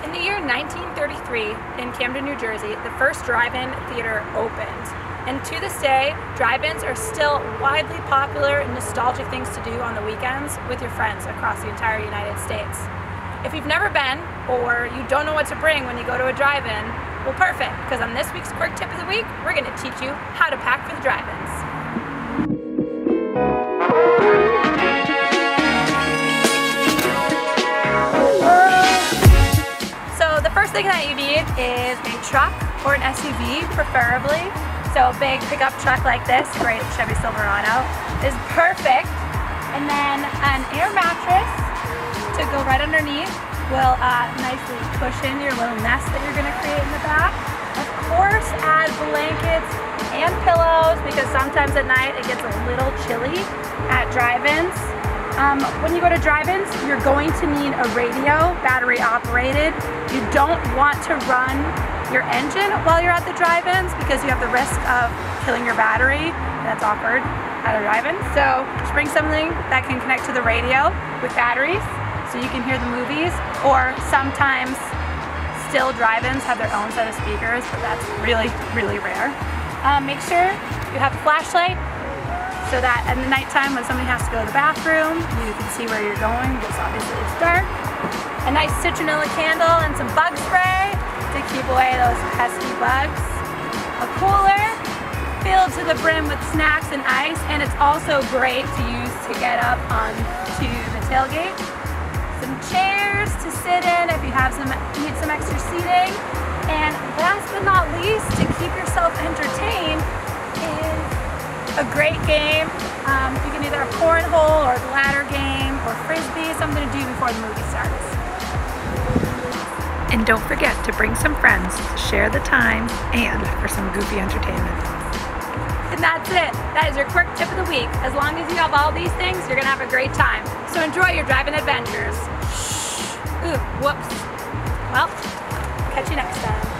In the year 1933, in Camden, New Jersey, the first drive-in theater opened. And to this day, drive-ins are still widely popular and nostalgic things to do on the weekends with your friends across the entire United States. If you've never been, or you don't know what to bring when you go to a drive-in, well, perfect, because on this week's Quick Tip of the Week, we're going to teach you how to pack for the drive-ins. So the first thing that you need is a truck or an SUV, preferably. So a big pickup truck like this, great Chevy Silverado, is perfect. And then an air mattress to go right underneath will nicely cushion your little nest that you're going to create in the back. Of course, add blankets and pillows because sometimes at night it gets a little chilly at drive-ins. When you go to drive-ins, you're going to need a radio, battery operated. You don't want to run your engine while you're at the drive-ins because you have the risk of killing your battery. That's awkward at a drive-in. So just bring something that can connect to the radio with batteries so you can hear the movies, or sometimes still drive-ins have their own set of speakers, but that's really, really rare. Make sure you have a flashlight so that at the nighttime when somebody has to go to the bathroom, you can see where you're going because obviously it's dark. A nice citronella candle and some bug spray to keep away those pesky bugs. A cooler filled to the brim with snacks and ice, and it's also great to use to get up onto the tailgate. Some chairs to sit in if you need some extra seating. And last but not least, to keep yourself entertained is a great game. You can either have cornhole or the ladder game or frisbee, something to do before the movie starts. And don't forget to bring some friends to share the time and for some goofy entertainment. And that's it. That is your quick tip of the week. As long as you have all these things, you're gonna have a great time. So enjoy your driving adventures. Ooh, whoops. Well, catch you next time.